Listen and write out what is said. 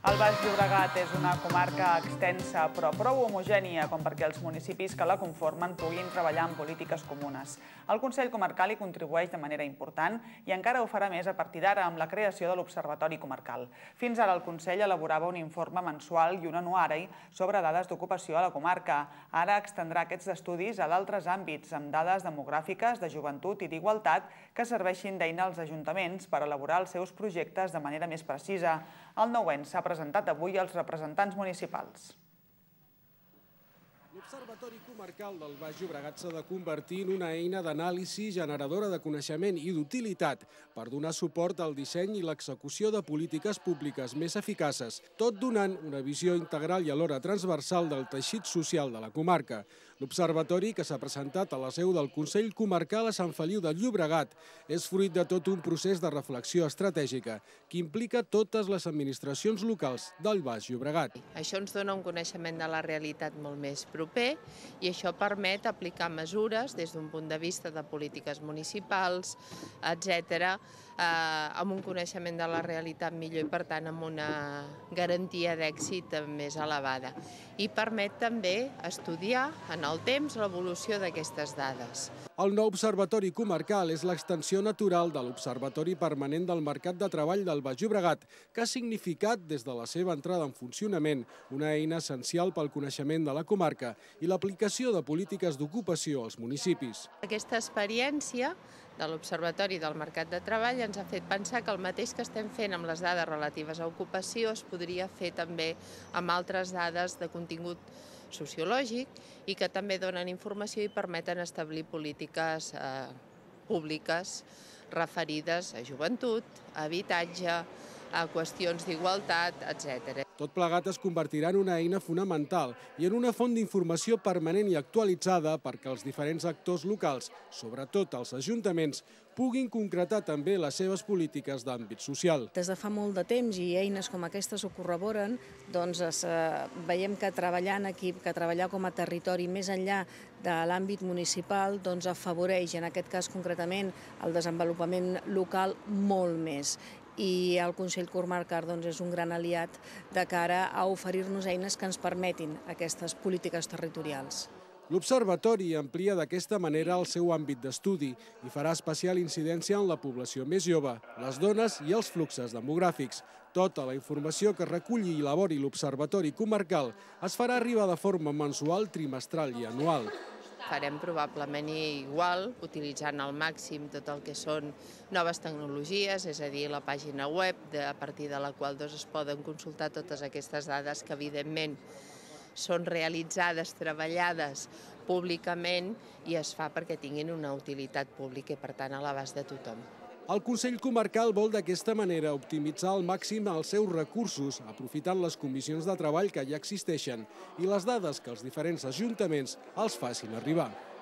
El Baix Llobregat és una comarca extensa però prou homogènia com perquè els municipis que la conformen puguin treballar en polítiques comunes. El Consell Comarcal hi contribueix de manera important i encara ho farà més a partir d'ara amb la creació de l'Observatori Comarcal. Fins ara el Consell elaborava un informe mensual i un anuari sobre dades d'ocupació a la comarca. Ara extendrà aquests estudis a d'altres àmbits amb dades demogràfiques, de joventut i d'igualtat que serveixin d'eina als ajuntaments per elaborar els seus projectes de manera més precisa. El nou ens s'ha presentat avui als representants municipals. L'Observatori Comarcal del Baix Llobregat s'ha de convertir en una eina d'anàlisi generadora de coneixement i d'utilitat per donar suport al disseny i l'execució de polítiques públiques més eficaces, tot donant una visió integral i alhora transversal del teixit social de la comarca. L'Observatori, que s'ha presentat a la seu del Consell Comarcal a Sant Feliu de Llobregat, és fruit de tot un procés de reflexió estratègica que implica totes les administracions locals del Baix Llobregat. Això ens dona un coneixement de la realitat molt més proper i això permet aplicar mesures des d'un punt de vista de polítiques municipals, etc., amb un coneixement de la realitat millor i, per tant, amb una garantia d'èxit més elevada. I permet també estudiar en el temps l'evolució d'aquestes dades. El nou Observatori Comarcal és l'extensió natural de l'Observatori Permanent del Mercat de Treball del Baix Llobregat, que ha significat, des de la seva entrada en funcionament, una eina essencial pel coneixement de la comarca i l'aplicació de polítiques d'ocupació als municipis. Aquesta experiència de l'Observatori del Mercat de Treball ens ha fet pensar que el mateix que estem fent amb les dades relatives a ocupació es podria fer també amb altres dades de contingut sociològic i que també donen informació i permeten establir polítiques públiques referides a joventut, a habitatge, a qüestions d'igualtat, etc. Tot plegat es convertirà en una eina fonamental i en una font d'informació permanent i actualitzada perquè els diferents actors locals, sobretot els ajuntaments, puguin concretar també les seves polítiques d'àmbit social. Des de fa molt de temps, i eines com aquestes ho corroboren, doncs veiem que treballar en equip, que treballar com a territori més enllà de l'àmbit municipal, doncs afavoreix, en aquest cas concretament, el desenvolupament local molt més. I el Consell Comarcal és un gran aliat de cara a oferir-nos eines que ens permetin aquestes polítiques territorials. L'Observatori amplia d'aquesta manera el seu àmbit d'estudi i farà especial incidència en la població més jove, les dones i els fluxos demogràfics. Tota la informació que reculli i elabori l'Observatori Comarcal es farà arribar de forma mensual, trimestral i anual. Farem probablement igual, utilitzant al màxim tot el que són noves tecnologies, és a dir, la pàgina web, a partir de la qual es poden consultar totes aquestes dades que, evidentment, són realitzades, treballades públicament i es fa perquè tinguin una utilitat pública i, per tant, a l'abast de tothom. El Consell Comarcal vol d'aquesta manera optimitzar al màxim els seus recursos, aprofitant les comissions de treball que ja existeixen i les dades que els diferents ajuntaments els facin arribar.